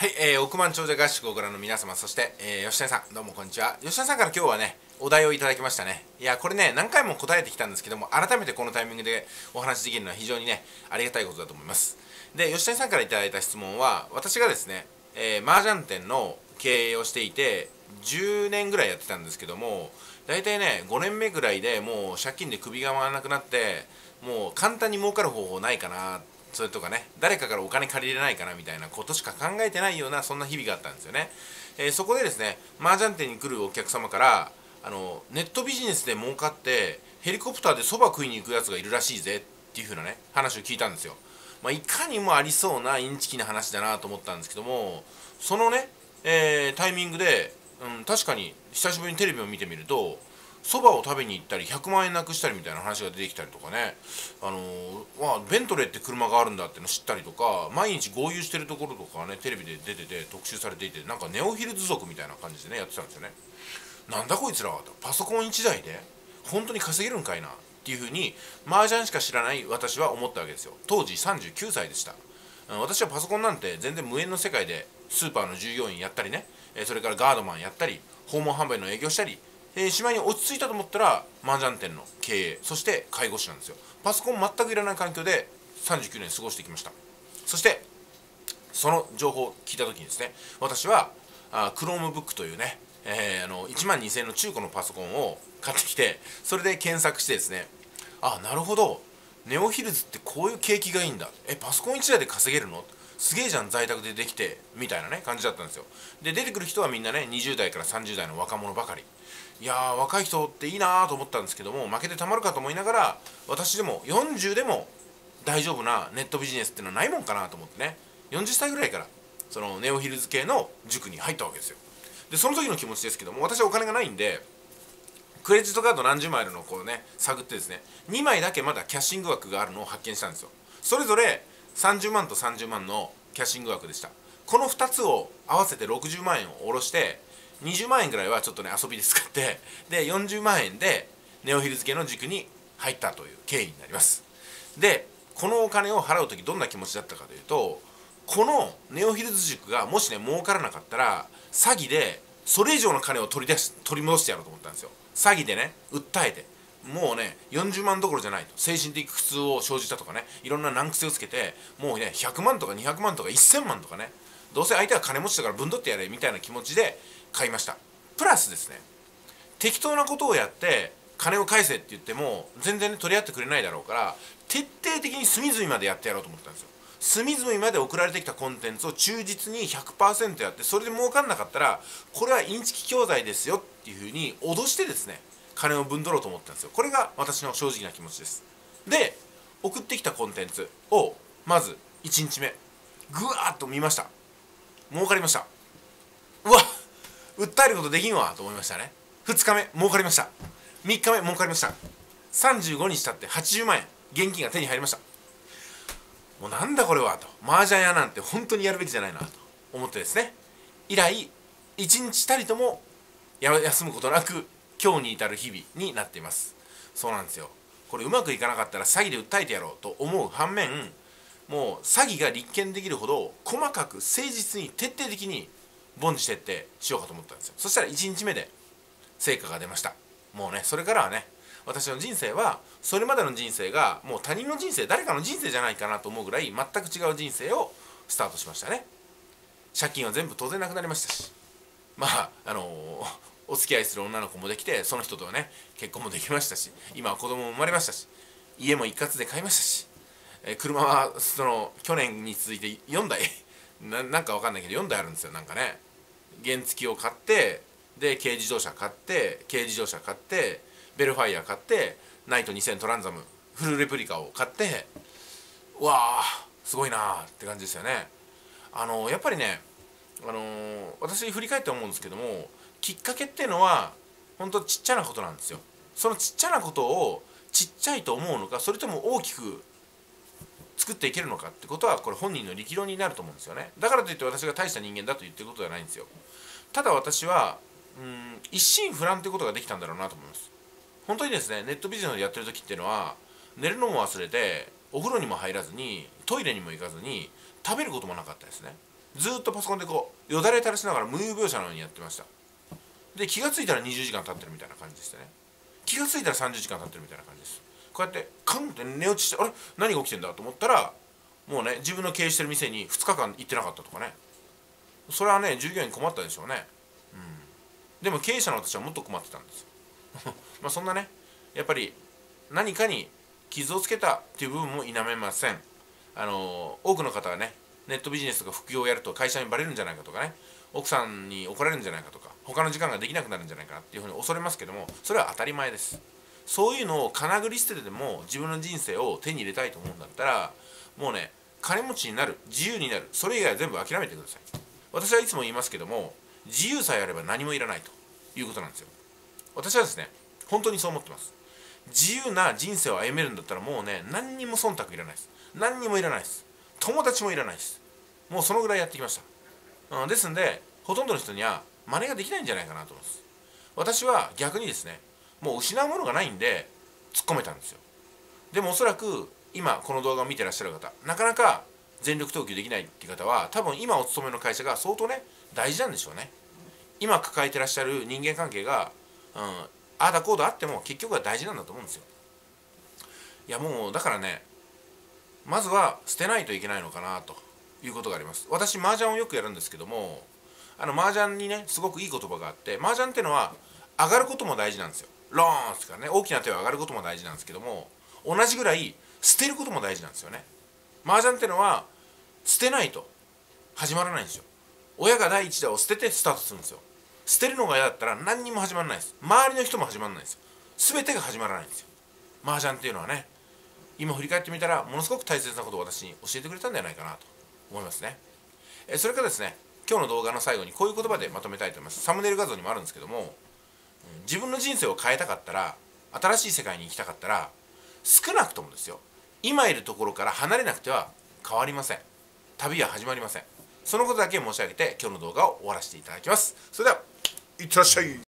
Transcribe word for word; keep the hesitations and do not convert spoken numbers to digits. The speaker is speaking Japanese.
はい、えー、億万長者合宿をご覧の皆様、そして、えー、吉谷さん、どうもこんにちは。吉谷さんから今日はね、お題をいただきましたね。いや、これね、何回も答えてきたんですけども、改めてこのタイミングでお話しできるのは非常にね、ありがたいことだと思います。で、吉谷さんからいただいた質問は、私がですね、えー、麻雀店の経営をしていて、じゅうねんぐらいやってたんですけども、大体ね、ごねんめぐらいでもう借金で首が回らなくなって、もう簡単に儲かる方法ないかな、それとかね、誰かからお金借りれないかなみたいなことしか考えてないようなそんな日々があったんですよね。えーそこでですね、麻雀店に来るお客様からあのネットビジネスで儲かってヘリコプターでそば食いに行くやつがいるらしいぜっていう風なね話を聞いたんですよ。まあ、いかにもありそうなインチキな話だなと思ったんですけども、そのね、えータイミングで、うん、確かに久しぶりにテレビを見てみると、そばを食べに行ったりひゃくまん円なくしたりみたいな話が出てきたりとかね、あのーまあ、ベントレーって車があるんだっての知ったりとか、毎日豪遊してるところとかねテレビで出てて特集されていて、なんかネオヒルズ族みたいな感じでねやってたんですよね。なんだこいつらはと、パソコンいちだいで本当に稼げるんかいなっていうふうに麻雀しか知らない私は思ったわけですよ。当時さんじゅうきゅうさいでした。うん、私はパソコンなんて全然無縁の世界でスーパーの従業員やったりね、えそれからガードマンやったり訪問販売の営業したり、えー、しまいに落ち着いたと思ったら麻雀店の経営、そして介護士なんですよ。パソコン全くいらない環境でさんじゅうきゅうねん過ごしてきました。そしてその情報を聞いた時にですね、私はあ Chromebook というね、えー、あのいちまんにせんえんの中古のパソコンを買ってきて、それで検索してですね、あ、なるほど、ネオヒルズってこういう景気がいいんだ、えパソコンいちだいで稼げるの、すげえじゃん、在宅でできてみたいなね感じだったんですよ。で出てくる人はみんなねにじゅうだいからさんじゅうだいの若者ばかり。いやー、若い人っていいなーと思ったんですけども、負けてたまるかと思いながら、私でもよんじゅうでも大丈夫なネットビジネスっていうのはないもんかなと思ってね、よんじゅっさいぐらいからそのネオヒルズ系の塾に入ったわけですよ。でその時の気持ちですけども、私はお金がないんで、クレジットカード何十枚あるのをこうね探ってですね、にまいだけまだキャッシング枠があるのを発見したんですよ。それぞれさんじゅうまんとさんじゅうまんのキャッシング枠でした。このふたつを合わせてろくじゅうまんえんを下ろして、にじゅうまんえんぐらいはちょっとね遊びで使って、でよんじゅうまんえんでネオヒルズ系の塾に入ったという経緯になります。でこのお金を払う時どんな気持ちだったかというと、このネオヒルズ塾がもしね儲からなかったら詐欺でそれ以上の金を取り出し取り戻してやろうと思ったんですよ。詐欺でね訴えて、もうねよんじゅうまんどころじゃないと、精神的苦痛を生じたとかね、いろんな難癖をつけて、もうねひゃくまんとかにひゃくまんとかせんまんとかね、どうせ相手は金持ちだからぶんどってやれみたいな気持ちで買いました。プラスですね、適当なことをやって金を返せって言っても全然、ね、取り合ってくれないだろうから、徹底的に隅々までやってやろうと思ったんですよ。隅々まで送られてきたコンテンツを忠実に ひゃくパーセント やって、それで儲かんなかったらこれはインチキ教材ですよっていうふうに脅してですね、金をぶんどろうと思ったんですよ。これが私の正直な気持ちです。で送ってきたコンテンツをまずいちにちめぐわーっと見ました。儲かりました。うわっ、訴えることできんわと思いましたね。ふつかめ儲かりました。みっかめ儲かりました。さんじゅうごにち経ってはちじゅうまんえん現金が手に入りました。もうなんだこれはと、麻雀屋なんて本当にやるべきじゃないなと思ってですね、以来いちにちたりとも休むことなく今日に至る日々になっています。そうなんですよ。これうまくいかなかったら詐欺で訴えてやろうと思う反面、もう詐欺が立件できるほど細かく誠実に徹底的に凡事徹底しようかと思ったんですよ。そしたらいちにちめで成果が出ました。もうねそれからはね、私の人生はそれまでの人生がもう他人の人生、誰かの人生じゃないかなと思うぐらい全く違う人生をスタートしましたね。借金は全部当然なくなりましたし、まああのー、お付き合いする女の子もできて、その人とはね結婚もできましたし、今は子供も生まれましたし、家も一括で買いましたし、えー、車はその去年に続いてよんだいな, なんかわかんないけどよんだいあるんですよ。なんかね原付を買って、で軽自動車買って、軽自動車買って、ベルファイア買って、ナイトにせんトランザムフルレプリカを買って、うわあすごいなーって感じですよね。あのー、やっぱりね、あのー、私振り返って思うんですけども、きっかけっていうのは本当ちっちゃなことなんですよ。そのちっちゃなことをちっちゃいと思うのか、それとも大きく作っていけるのかってことは、これ本人の力量になると思うんですよね。だからといって私が大した人間だと言ってることではないんですよ。ただ私はうん一心不乱ということができたんだろうなと思います。本当にですね、ネットビジネスでやってる時っていうのは、寝るのも忘れてお風呂にも入らずにトイレにも行かずに食べることもなかったですね。 ずーっとパソコンでこうよだれ垂らしながら無有描写のようにやってました。で気がついたらにじゅうじかん経ってるみたいな感じでしたね。気がついたらさんじゅうじかん経ってるみたいな感じです。こうやってカンって寝落ちして、あれ何が起きてんだと思ったら、もうね自分の経営してる店にふつかかん行ってなかったとかね。それはね従業員困ったでしょうね。うん、でも経営者の私はもっと困ってたんですよまあそんなね、やっぱり何かに傷をつけたっていう部分も否めません。あの多くの方はね、ネットビジネスとか副業をやると会社にバレるんじゃないかとかね、奥さんに怒られるんじゃないかとか、他の時間ができなくなるんじゃないかなっていうふうに恐れますけども、それは当たり前です。そういうのをかなぐり捨ててでも自分の人生を手に入れたいと思うんだったら、もうね金持ちになる、自由になる、それ以外は全部諦めてください。私はいつも言いますけども、自由さえあれば何もいらないということなんですよ。私はですね、本当にそう思ってます。自由な人生を歩めるんだったらもうね、何にも忖度いらないです。何にもいらないです。友達もいらないです。もうそのぐらいやってきました。うん、ですんで、ほとんどの人には真似ができないんじゃないかなと思います。私は逆にですね、もう失うものがないんで突っ込めたんですよ。でもおそらく今この動画を見てらっしゃる方、なかなか全力投球できないっていう方は、多分今お勤めの会社が相当ね大事なんでしょうね。今抱えてらっしゃる人間関係が、うん、ああだこうだあっても結局は大事なんだと思うんですよ。いやもうだからね、まずは捨てないといけないのかなということがあります。私麻雀をよくやるんですけども、あの麻雀にねすごくいい言葉があって、麻雀っていうのは上がることも大事なんですよ。ローンですからね、大きな手を上がることも大事なんですけども、同じぐらい捨てることも大事なんですよね。麻雀っていうのは捨てないと始まらないんですよ。親が第一打を捨ててスタートするんですよ。捨てるのが嫌だったら何にも始まらないです。周りの人も始まらないですよ。全てが始まらないんですよ。麻雀っていうのはね、今振り返ってみたらものすごく大切なことを私に教えてくれたんじゃないかなと思いますね。えそれからですね、今日の動画の最後にこういう言葉でまとめたいと思います。サムネイル画像にもあるんですけども、自分の人生を変えたかったら、新しい世界に行きたかったら、少なくともですよ、今いるところから離れなくては変わりません。旅は始まりません。そのことだけ申し上げて今日の動画を終わらせていただきます。それではいってらっしゃい。